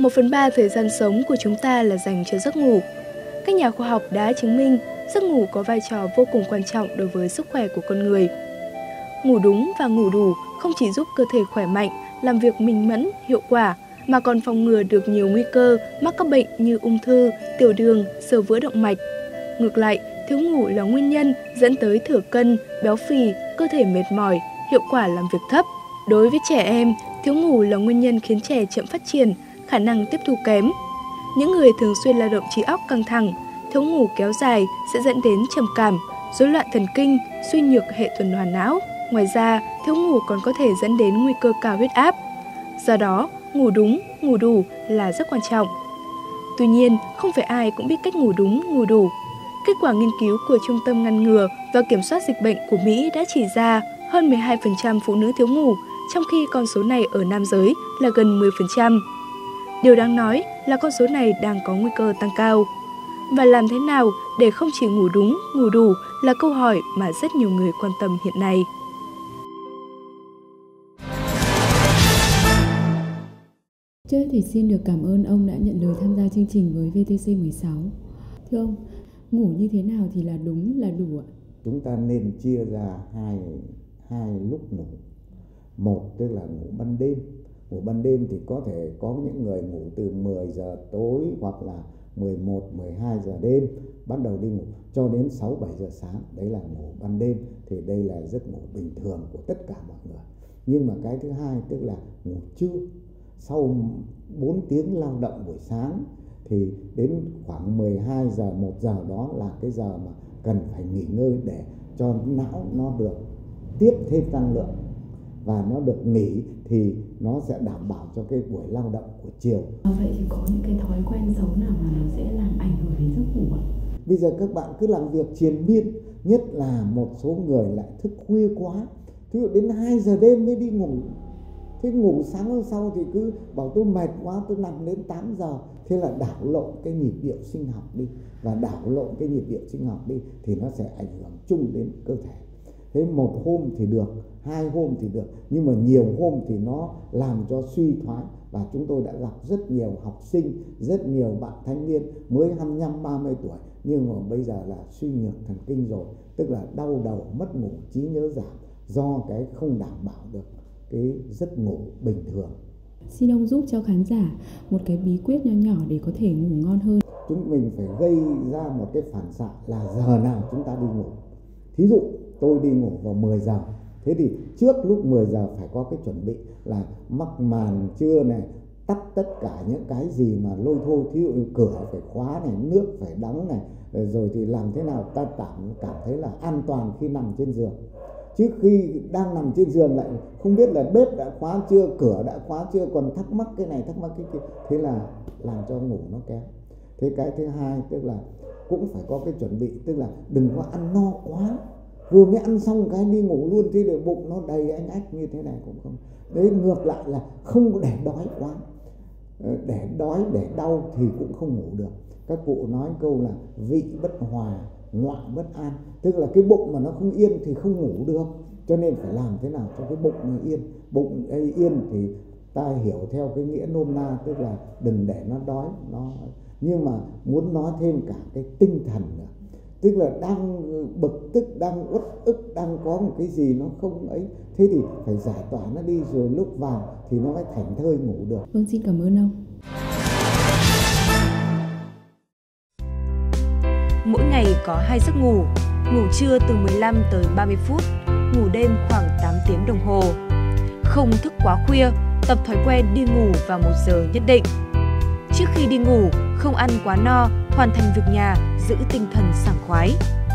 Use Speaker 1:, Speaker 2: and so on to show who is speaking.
Speaker 1: 1/3 thời gian sống của chúng ta là dành cho giấc ngủ. Các nhà khoa học đã chứng minh giấc ngủ có vai trò vô cùng quan trọng đối với sức khỏe của con người. Ngủ đúng và ngủ đủ không chỉ giúp cơ thể khỏe mạnh, làm việc minh mẫn, hiệu quả, mà còn phòng ngừa được nhiều nguy cơ mắc các bệnh như ung thư, tiểu đường, xơ vữa động mạch. Ngược lại, thiếu ngủ là nguyên nhân dẫn tới thừa cân, béo phì, cơ thể mệt mỏi, hiệu quả làm việc thấp. Đối với trẻ em, thiếu ngủ là nguyên nhân khiến trẻ chậm phát triển, khả năng tiếp thu kém. Những người thường xuyên lao động trí óc căng thẳng, thiếu ngủ kéo dài sẽ dẫn đến trầm cảm, rối loạn thần kinh, suy nhược hệ tuần hoàn não. Ngoài ra, thiếu ngủ còn có thể dẫn đến nguy cơ cao huyết áp. Do đó, ngủ đúng, ngủ đủ là rất quan trọng. Tuy nhiên, không phải ai cũng biết cách ngủ đúng, ngủ đủ. Kết quả nghiên cứu của Trung tâm Ngăn ngừa và Kiểm soát Dịch bệnh của Mỹ đã chỉ ra hơn 12% phụ nữ thiếu ngủ, trong khi con số này ở nam giới là gần 10%. Điều đáng nói là con số này đang có nguy cơ tăng cao. Và làm thế nào để không chỉ ngủ đúng, ngủ đủ là câu hỏi mà rất nhiều người quan tâm hiện nay.
Speaker 2: Trước thì xin được cảm ơn ông đã nhận lời tham gia chương trình với VTC16. Thưa ông, ngủ như thế nào thì là đúng, là đủ ạ?
Speaker 3: Chúng ta nên chia ra hai lúc ngủ. Một tức là ngủ ban đêm. Ngủ ban đêm thì có thể có những người ngủ từ 10 giờ tối hoặc là 11, 12 giờ đêm bắt đầu đi ngủ cho đến 6, 7 giờ sáng. Đấy là ngủ ban đêm, thì đây là giấc ngủ bình thường của tất cả mọi người. Nhưng mà cái thứ hai tức là ngủ trưa. Sau 4 tiếng lao động buổi sáng thì đến khoảng 12 giờ, 1 giờ đó là cái giờ mà cần phải nghỉ ngơi để cho não nó được tiếp thêm năng lượng và nó được nghỉ thì nó sẽ đảm bảo cho cái buổi lao động của chiều.
Speaker 2: Vậy thì có những cái thói quen xấu nào mà nó sẽ làm ảnh hưởng đến giấc ngủ ạ?
Speaker 3: Bây giờ các bạn cứ làm việc triền miên, nhất là một số người lại thức khuya quá. Ví dụ đến 2 giờ đêm mới đi ngủ. Thế ngủ sáng hôm sau thì cứ bảo tôi mệt quá, tôi nằm đến 8 giờ. Thế là đảo lộn cái nhịp điệu sinh học đi. Và đảo lộn cái nhịp điệu sinh học đi thì nó sẽ ảnh hưởng chung đến cơ thể. Thế một hôm thì được, 2 hôm thì được, nhưng mà nhiều hôm thì nó làm cho suy thoái. Và chúng tôi đã gặp rất nhiều học sinh, rất nhiều bạn thanh niên mới 25, 30 tuổi nhưng mà bây giờ là suy nhược thần kinh rồi. Tức là đau đầu, mất ngủ, trí nhớ giảm do cái không đảm bảo được cái giấc ngủ bình thường.
Speaker 2: Xin ông giúp cho khán giả một cái bí quyết nho nhỏ để có thể ngủ ngon hơn.
Speaker 3: Chúng mình phải gây ra một cái phản xạ là giờ nào chúng ta đi ngủ. Thí dụ tôi đi ngủ vào 10 giờ. Thế thì trước lúc 10 giờ phải có cái chuẩn bị là mắc màn trưa này, tắt tất cả những cái gì mà lôi thôi. Thí dụ cửa phải khóa này, nước phải đóng này, rồi thì làm thế nào ta cảm thấy là an toàn khi nằm trên giường. Trước khi đang nằm trên giường lại không biết là bếp đã khóa chưa, cửa đã khóa chưa, còn thắc mắc cái này, thắc mắc cái kia. Thế là làm cho ngủ nó kém. Thế cái thứ hai tức là cũng phải có cái chuẩn bị, tức là đừng có ăn no quá. Vừa mới ăn xong cái đi ngủ luôn, thế để bụng nó đầy anh ách như thế này cũng không. Đấy, ngược lại là không để đói quá. Để đói, để đau thì cũng không ngủ được. Các cụ nói câu là vị bất hòa, ngoại bất an. Tức là cái bụng mà nó không yên thì không ngủ được. Cho nên phải làm thế nào cho cái bụng nó yên. Bụng yên thì ta hiểu theo cái nghĩa nôm na, tức là đừng để nó đói. Nhưng mà muốn nói thêm cả cái tinh thần nữa. Tức là đang bực tức, đang uất ức, đang có một cái gì nó không ấy. Thế thì phải giải tỏa nó đi, rồi lúc vào thì nó mới thảnh thơi ngủ được.
Speaker 2: Vâng, xin cảm ơn ông.
Speaker 1: Mỗi ngày có 2 giấc ngủ. Ngủ trưa từ 15 tới 30 phút, ngủ đêm khoảng 8 tiếng đồng hồ. Không thức quá khuya, tập thói quen đi ngủ vào 1 giờ nhất định. Trước khi đi ngủ, không ăn quá no, hoàn thành việc nhà, giữ tinh thần sảng khoái.